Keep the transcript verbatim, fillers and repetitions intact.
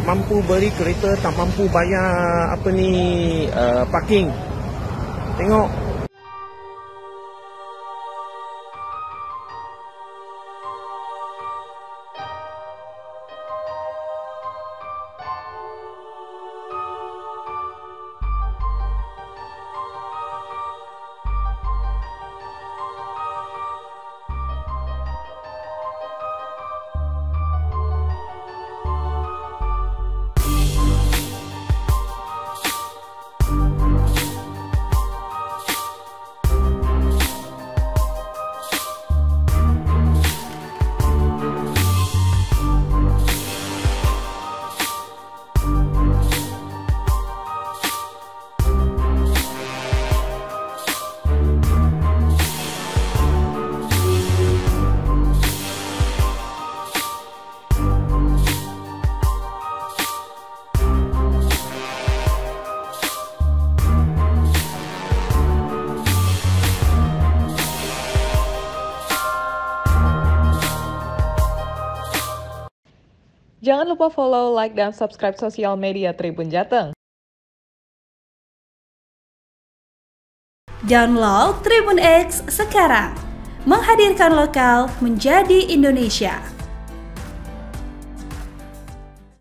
mampu beli kereta, tak mampu bayar apa ni uh, parking. Tengok. Jangan lupa follow, like, dan subscribe sosial media Tribun Jateng. Download Tribun X sekarang, menghadirkan lokal menjadi Indonesia.